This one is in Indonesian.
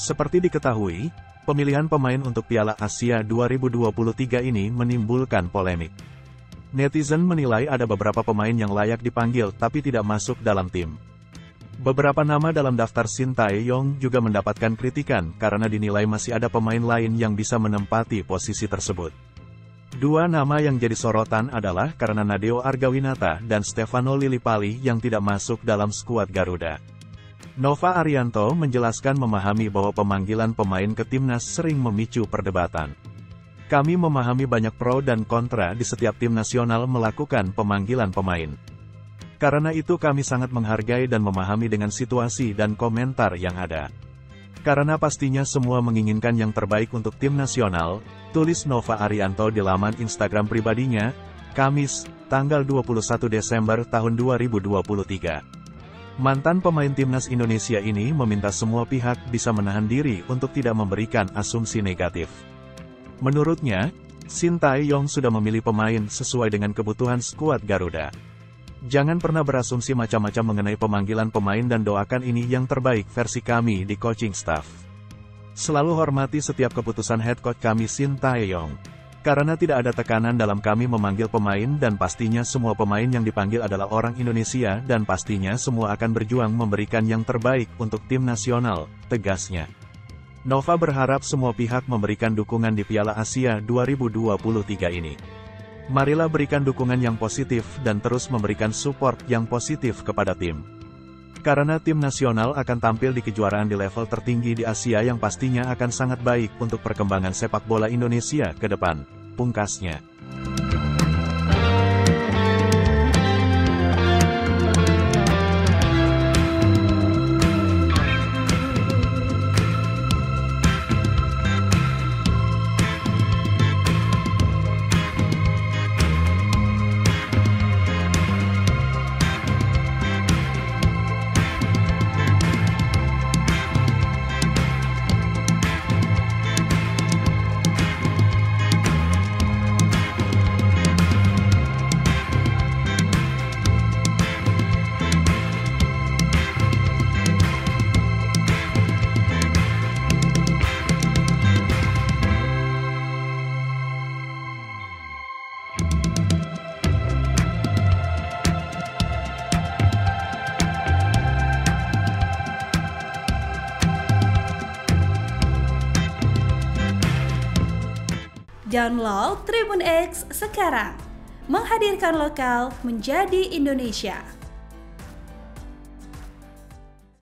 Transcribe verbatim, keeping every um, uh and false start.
Seperti diketahui, pemilihan pemain untuk Piala Asia dua ribu dua puluh tiga ini menimbulkan polemik. Netizen menilai ada beberapa pemain yang layak dipanggil tapi tidak masuk dalam tim. Beberapa nama dalam daftar Shin Tae-yong juga mendapatkan kritikan karena dinilai masih ada pemain lain yang bisa menempati posisi tersebut. Dua nama yang jadi sorotan adalah karena Nadeo Argawinata dan Stefano Lillipali yang tidak masuk dalam skuad Garuda. Nova Arianto menjelaskan memahami bahwa pemanggilan pemain ke timnas sering memicu perdebatan. Kami memahami banyak pro dan kontra di setiap tim nasional melakukan pemanggilan pemain. Karena itu kami sangat menghargai dan memahami dengan situasi dan komentar yang ada. Karena pastinya semua menginginkan yang terbaik untuk tim nasional, tulis Nova Arianto di laman Instagram pribadinya, Kamis, tanggal dua puluh satu Desember tahun dua ribu dua puluh tiga. Mantan pemain timnas Indonesia ini meminta semua pihak bisa menahan diri untuk tidak memberikan asumsi negatif. Menurutnya, Shin Tae-yong sudah memilih pemain sesuai dengan kebutuhan skuad Garuda. Jangan pernah berasumsi macam-macam mengenai pemanggilan pemain dan doakan ini yang terbaik versi kami di coaching staff. Selalu hormati setiap keputusan head coach kami Shin Tae-yong. Karena tidak ada tekanan dalam kami memanggil pemain dan pastinya semua pemain yang dipanggil adalah orang Indonesia dan pastinya semua akan berjuang memberikan yang terbaik untuk tim nasional, tegasnya. Nova berharap semua pihak memberikan dukungan di Piala Asia dua ribu dua puluh tiga ini. Marilah berikan dukungan yang positif dan terus memberikan support yang positif kepada tim. Karena tim nasional akan tampil di kejuaraan di level tertinggi di Asia yang pastinya akan sangat baik untuk perkembangan sepak bola Indonesia ke depan, pungkasnya. Download Tribun X sekarang, menghadirkan lokal menjadi Indonesia.